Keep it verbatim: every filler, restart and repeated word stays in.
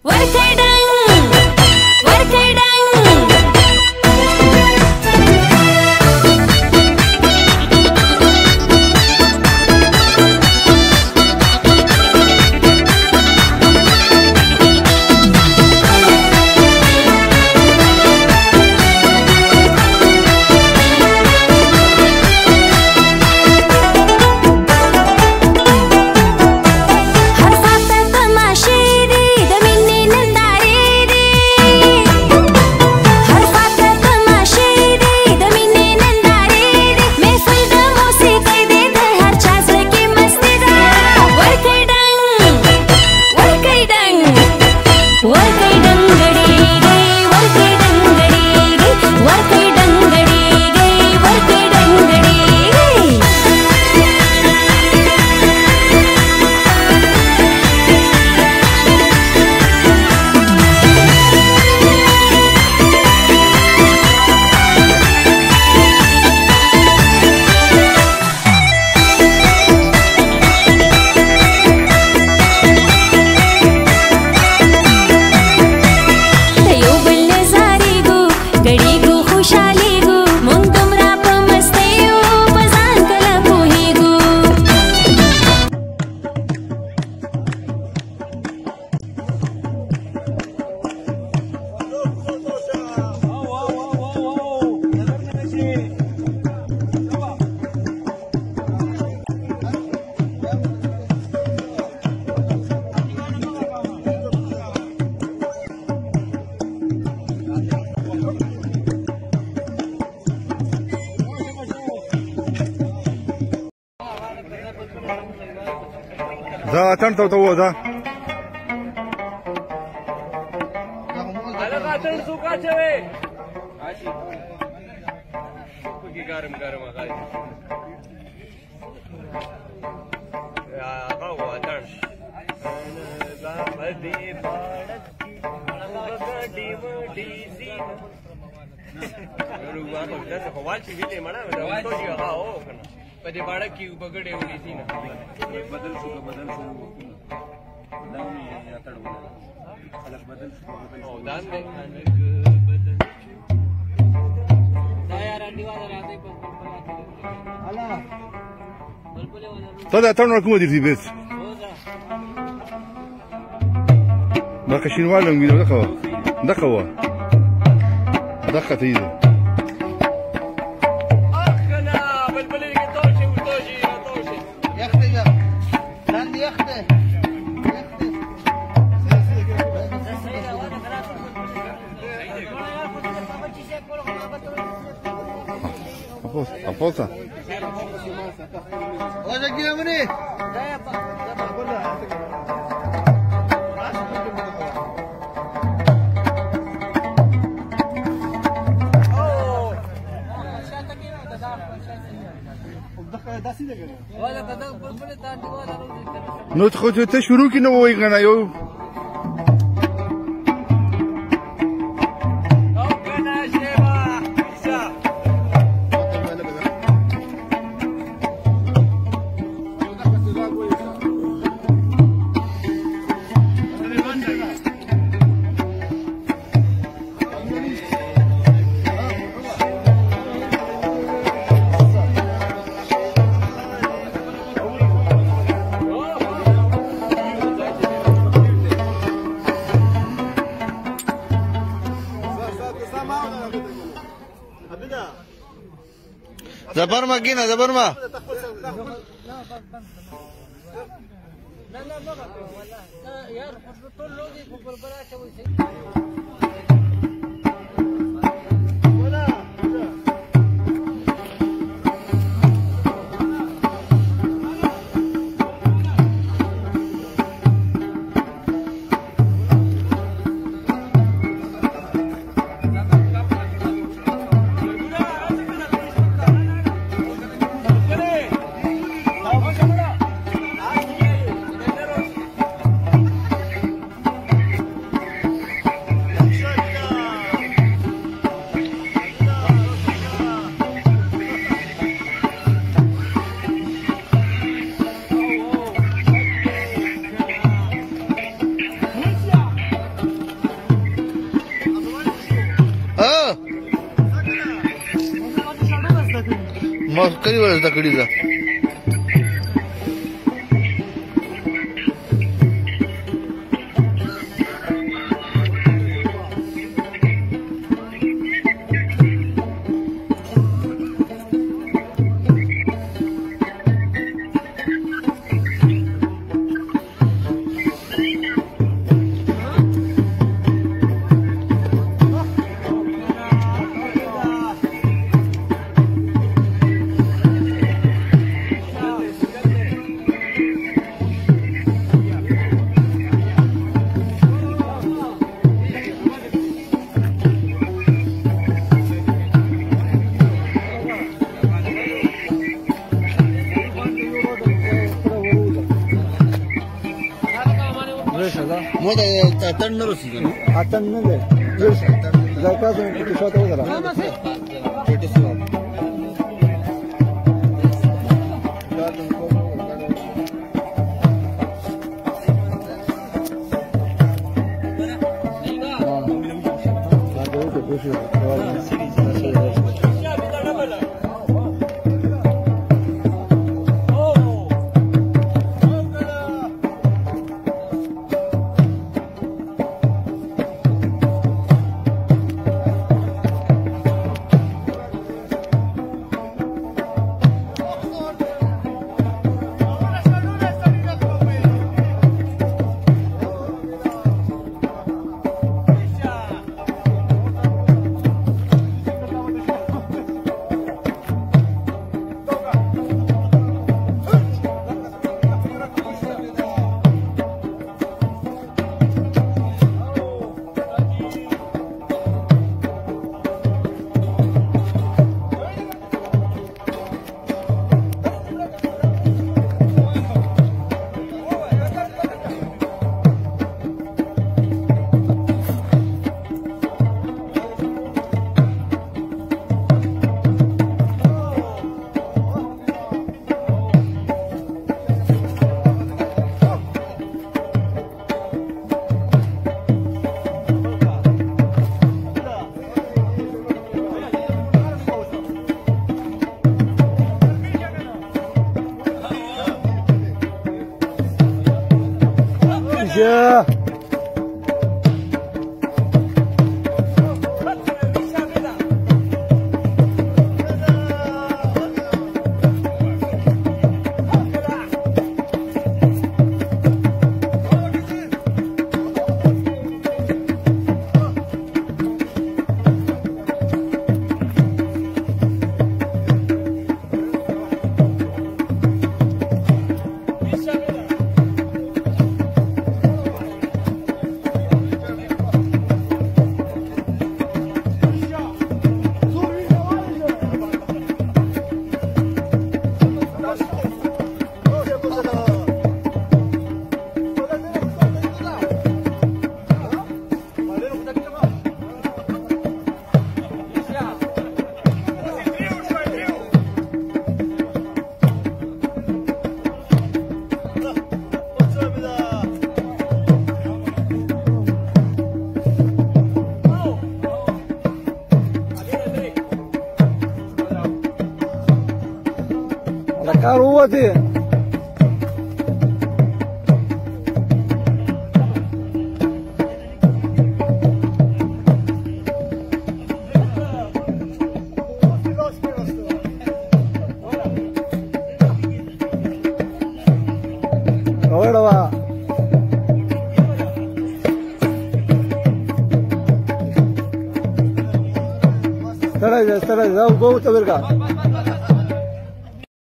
ځه اتڼ ته ورته ووځه. هلکه اتڼ څوک اچوې؟ پکې ګرم ګرم هغه هغه و اتڼ بدې باړک ګډې وډې زینه روغه داسې خو وال چې ویلې مړه ورته چې هغه او کنه په دې باړک کې وګړې وډې زینه بدل شو بدل شو دا مې اتړ ولا خلک بدل شو بدل شو دا نه بدل دا یار انډیواله راځي په الا بلبله ولا ته دا اتڼ کوم دي بیس ما کښینواله مې دا خو دا خو دا خطیده Aposta. Olha aqui, Amani. نو ته شروع کې نه وای غنا یو زبرما کینا زبرما मग कधी वेळ तकडीचा मोठा तंडर आता जायका Yeah. Коровы. Давай, давай. Старайся, старайся, go, go, go,